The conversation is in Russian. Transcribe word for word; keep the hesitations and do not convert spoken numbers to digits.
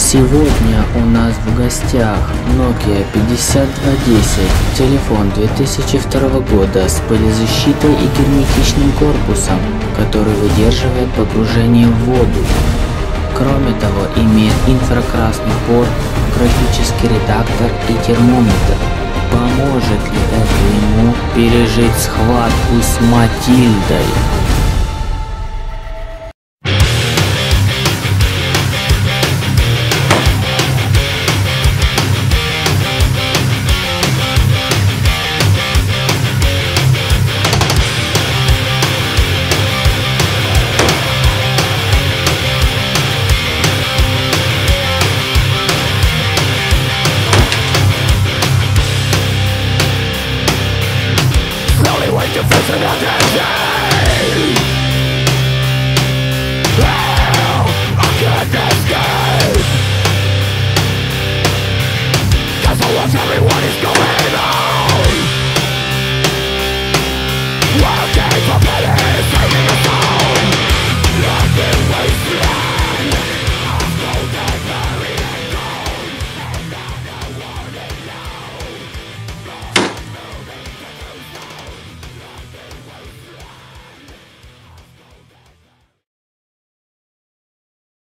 Сегодня у нас в гостях Nokia пятьдесят два десять, телефон две тысячи второго года с пылезащитой и герметичным корпусом, который выдерживает погружение в воду. Кроме того, имеет инфракрасный порт, графический редактор и термометр. Поможет ли это ему пережить схватку с Матильдой?